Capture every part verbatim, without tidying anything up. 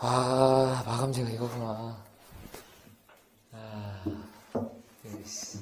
아, 마감재가 이거구나. 아, 이씨.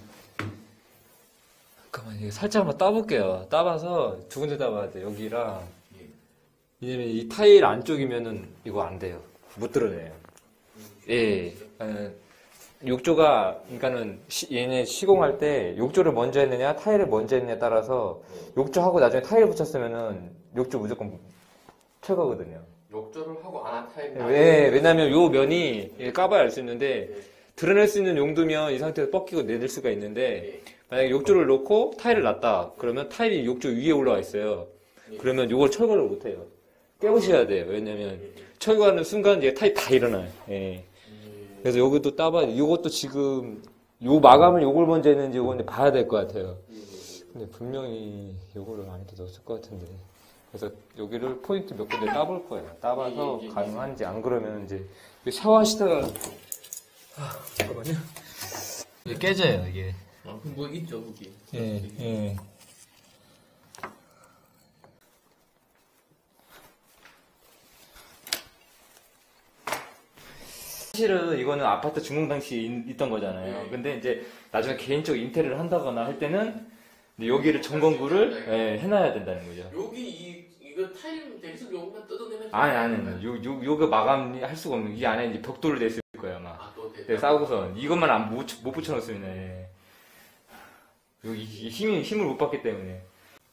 잠깐만, 이거 살짝 한번 따볼게요. 따봐서 두 군데 따봐야 돼, 여기랑. 왜냐면 이 타일 안쪽이면은 이거 안 돼요. 못 드러내요. 예. 예. 욕조가, 그러니까는, 시, 얘네 시공할 때 욕조를 먼저 했느냐, 타일을 먼저 했느냐에 따라서 욕조하고 나중에 타일 붙였으면은 욕조 무조건 철거거든요. 욕조를 하고 안 한 타입. 왜? 왜냐면 요 면이 까봐야 알 수 있는데, 드러낼 수 있는 용도면 이 상태에서 뻗기고 내릴 수가 있는데, 만약에 욕조를 놓고 타일을 놨다. 그러면 타일이 욕조 위에 올라와 있어요. 그러면 요걸 철거를 못 해요. 깨부셔야 돼요. 왜냐면 철거하는 순간 이제 타일 다 일어나요. 예. 그래서 요것도 따봐, 요것도 지금, 요 마감을 요걸 먼저 했는지 요건 봐야 될 것 같아요. 근데 분명히 요거를 많이도 넣었을 것 같은데. 그래서 여기를 포인트 몇 군데 따볼 거예요. 따봐서 가능한지, 안 그러면 이제 샤워하시다가, 아, 잠깐만요. 이게 깨져요, 이게. 아, 뭐 있죠, 거기. 예, 예. 사실은 이거는 아파트 준공 당시에 있던 거잖아요. 네. 근데 이제 나중에 개인적으로 인테리어를 한다거나 할 때는 여기를 점검구를 예, 해놔야 된다는 거죠. 여기 이 이거 타일 대리석 요거만 뜯어내면 아니, 아니, 아니. 요, 요, 요거 마감할 수가 없는, 이 안에 이제 벽돌로 돼 있을 거예요, 아마. 아, 또 네, 싸우고선. 이것만 안, 못, 못 붙여놓으면, 예. 여기 힘이, 힘을 못 받기 때문에.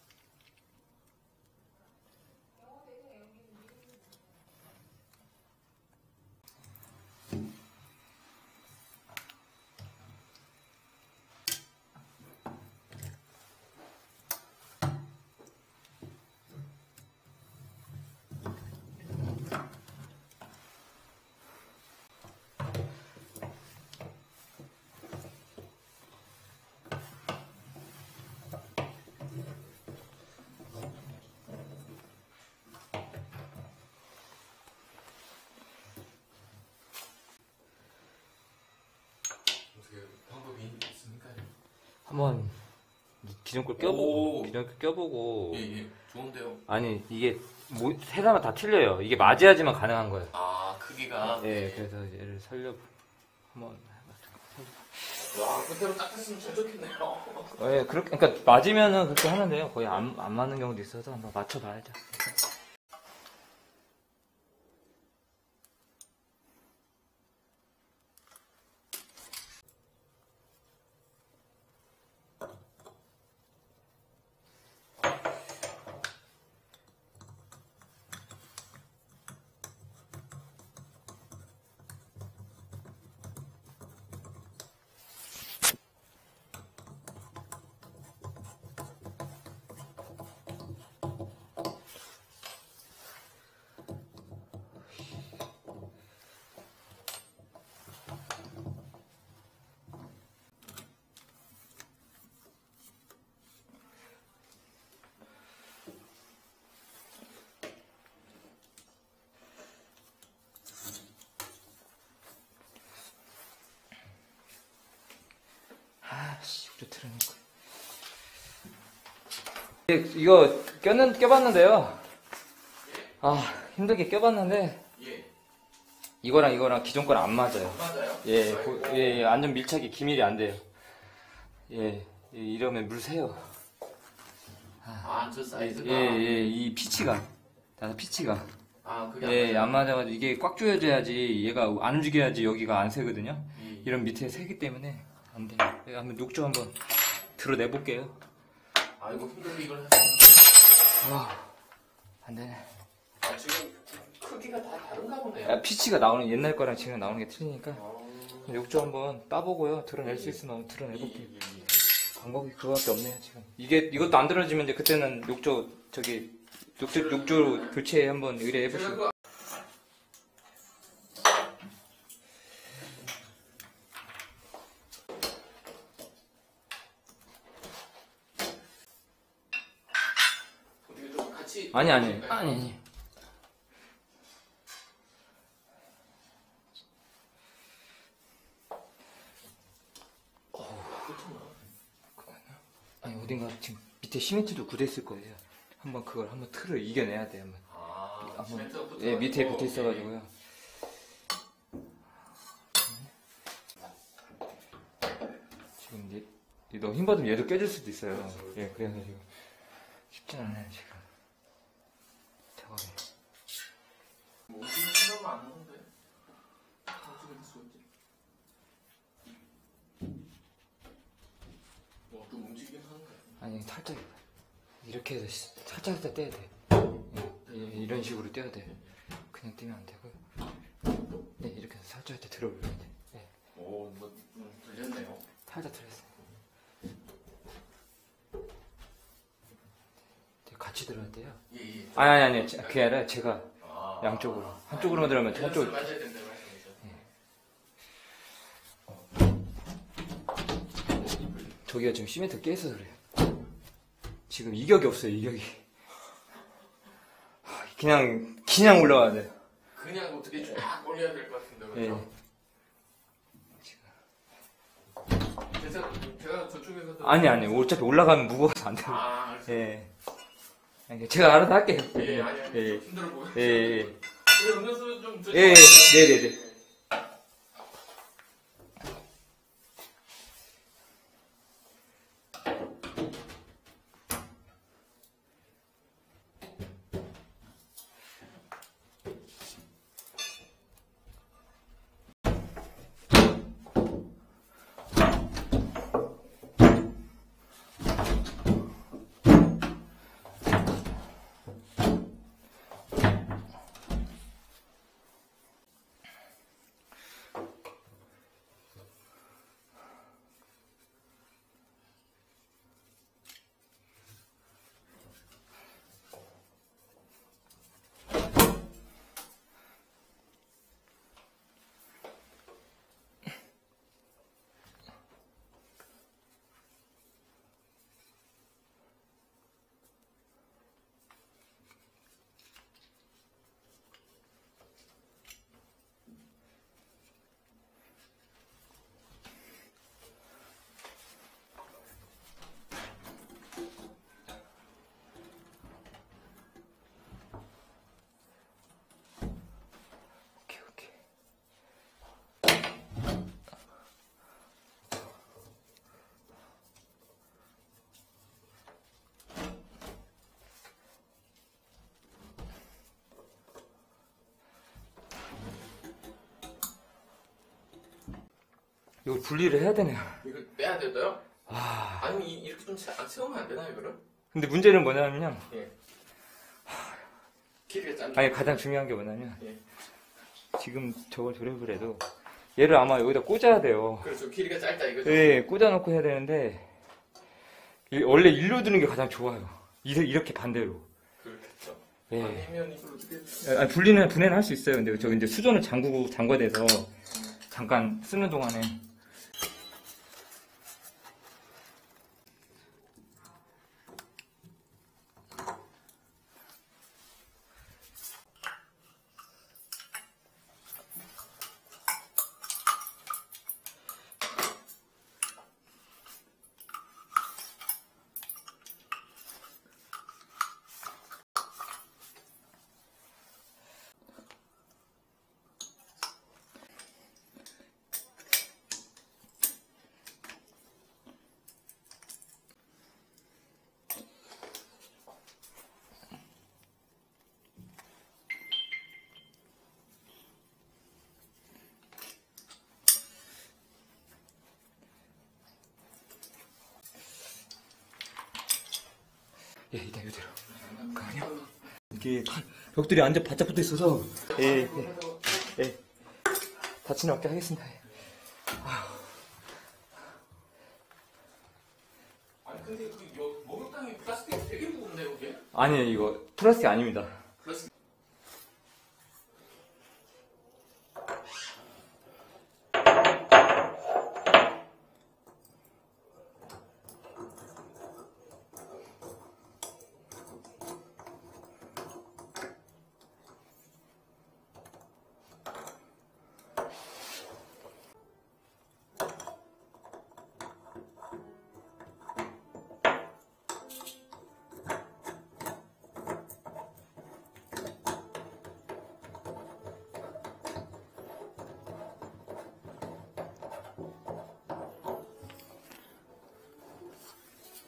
방법이 있습니까? 한번 기존 걸 껴보고, 오. 기존 걸 껴보고. 예, 예. 좋은데요. 아니, 이게, 뭐, 세상은 다 틀려요. 이게 맞아야지만 가능한 거예요. 아, 크기가. 예, 그래서 이제 얘를 살려, 한번. 와, 그대로 딱 했으면 참 좋겠네요. 예, 그렇게, 그러니까 맞으면은 그렇게 하는데요. 거의 안, 안 맞는 경우도 있어서 한번 맞춰봐야죠. 아씨, 우리 틀으니까. 이거 껴는, 껴봤는데요. 아, 힘들게 껴봤는데, 예. 이거랑 이거랑 기존 거랑 안 맞아요. 맞아요? 예, 고, 예, 예, 완전 밀착이 기밀이 안 돼요. 예, 예, 이러면 물 새요. 아, 저 사이즈가. 예, 예, 이 피치가. 나는 피치가. 아, 그게 예, 안 안 맞아가지고 이게 꽉 조여져야지 얘가 안 움직여야지 여기가 안 새거든요. 예. 이런 밑에 새기 때문에 안 돼요. 제가 한번 욕조 한번 드러내볼게요. 아이고, 힘들게 이걸 했어. 와, 안 되네. 아, 지금 크기가 다 다른가 보네요. 아, 피치가 나오는 옛날 거랑 지금 나오는 게 틀리니까 어. 욕조 한번 따보고요. 드러낼 수 있으면 한번 예, 드러내볼게요. 예, 예. 방법이 그거밖에 없네요 지금. 이게 이것도 안 들어지면 이제 그때는 욕조 저기 욕조 욕조 교체 한번 의뢰해 제가 보시고. 그 어떻게 좀 같이. 아니 아니 아니 아니. 아니 어딘가 지금 밑에 시멘트도 굳어 있을 거예요. 한번 그걸 한번 틀을 이겨내야 돼 한번. 아, 한번 시멘트가 붙어. 예 밑에 붙어 있어가지고요. 너무 힘 받으면 얘도 깨질 수도 있어요. 예, 그래서 지금 쉽진 않아요, 지금. 작업이. 뭐 움직임 생각만 안 하는데 어떻게 될 수가 있지? 뭐좀 움직이긴 하는 거야. 아니, 살짝, 이렇게 해서 시- 살짝 살짝 떼야 돼. 예, 이- 이런 식으로 떼야 돼. 그냥 떼면 안 되고. 네, 이렇게 해서 살짝 살짝 들어 올려야 돼. 예, 오, 뭐좀 들렸네요. 살짝 들었어요. 같이 들어야 돼요. 예, 예. 아니, 아니, 아니. 제- 그게 아니라 제가 아, 양쪽으로. 한쪽으로만 들어가면 밸런스를 한쪽. 맞아야 된다 말씀이죠. 저기가 지금 시멘트 깨서 그래요. 지금 이격이 없어요, 이격이. 하, 그냥, 그냥 올라가야 돼요. 그냥 어떻게 쫙 올려야 될 것 같은데 예. 그렇죠? 제가 제가 저쪽에서도 아니, 아니. 어차피 올라가면 무거워서 안 돼요. 아, 알겠습니다. 예. 아니, 제가 알아서 할게요. 예, 아니 아니 예. 좀 힘들어 보여. 예, 예. 그 음료수 좀 드세요. 예, 네네네. 오케이, 오케이. 이걸 분리를 해야 되네요. 이거 빼야 돼도요? 아. 아니면 이- 이렇게 좀 세- 안 세우면 안 되나요, 이거를? 근데 문제는 뭐냐면요. 예. 길이가 짧네. 아니, 가장 중요한 게 뭐냐면, 예. 지금 저걸 조립을 해도, 얘를 아마 여기다 꽂아야 돼요. 그렇죠. 길이가 짧다 이거죠. 예, 꽂아놓고 해야 되는데, 이- 원래 일로 드는 게 가장 좋아요. 이- 이렇게 반대로. 그렇겠죠. 예. 아니면 이걸 어떻게? 아니, 분리는, 분해는 할 수 있어요. 근데 저기 이제 수전을 잠그고, 잠궈야 돼서, 잠깐 쓰는 동안에. 예, 일단 이대로. 잠깐만요. 이게 벽들이 완전 바짝 붙어 있어서, 예, 예, 예. 다치는 없게 하겠습니다. 예. 아니 근데 그 여- 목욕탕이 플라스틱이 되게 무겁네요, 이게. 아니에요, 이거 플라스틱 아닙니다. 플라스틱.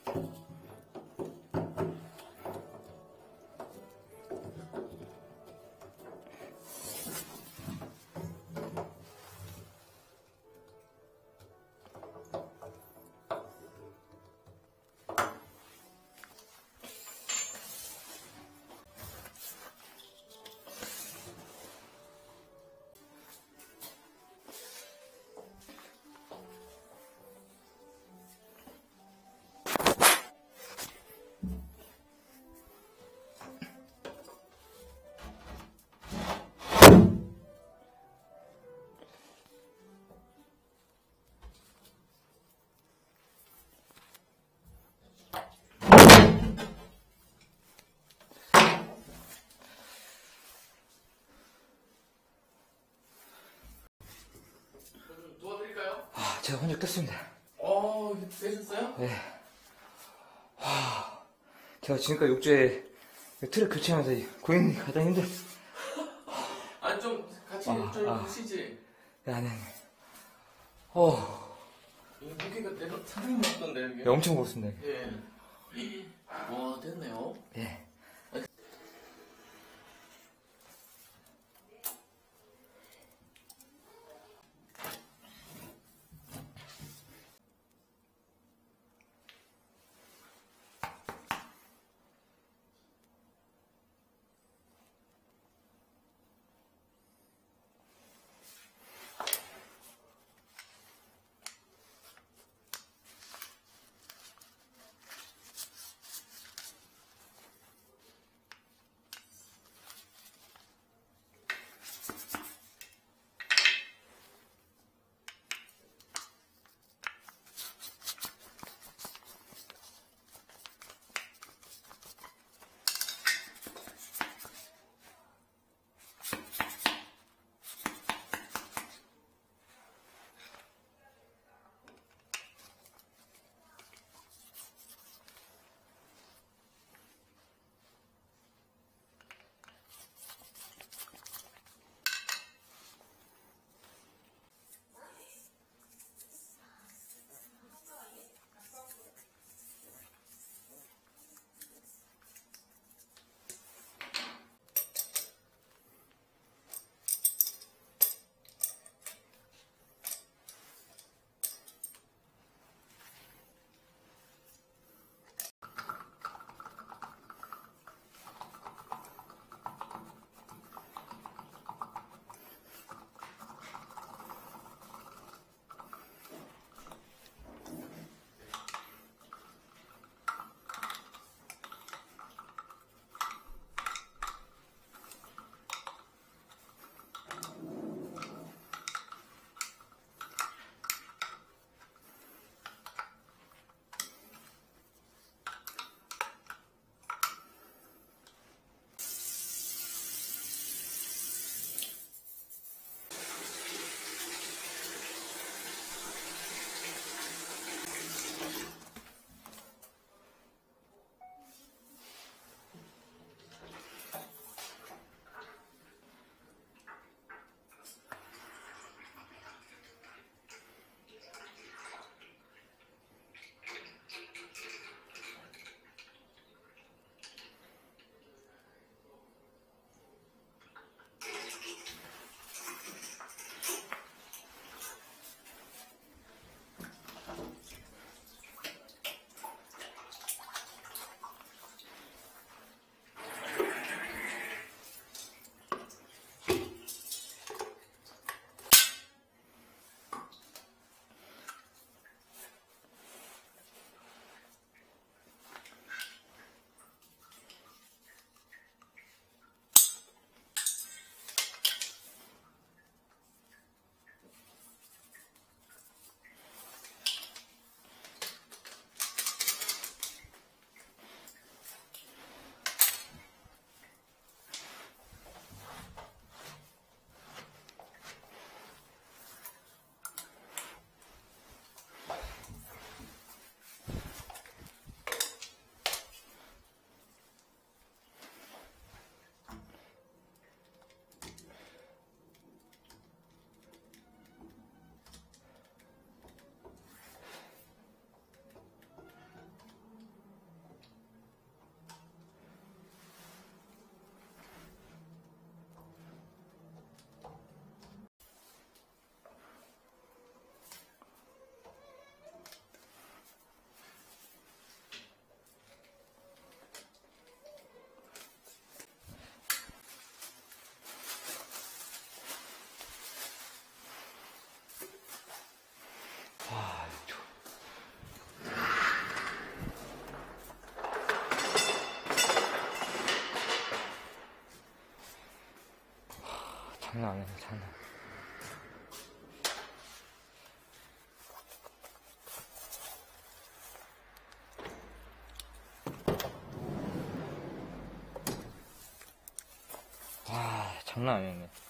도와드릴까요? 아, 제가 혼자 떴습니다. 어, 되셨어요? 네. 와, 제가 지금까지 욕조에 틀을 교체하면서 이 고객님이 가장 힘들. 아니, 좀 같이 아, 좀 아. 쉬지. 네, 아니, 아니. 어, 이 무게가 내가 상당히 무겁던데, 이게. 네, 엄청 무겁습니다. 예. 와, 됐네요. 예. 장난. 와, 장난 아니었네.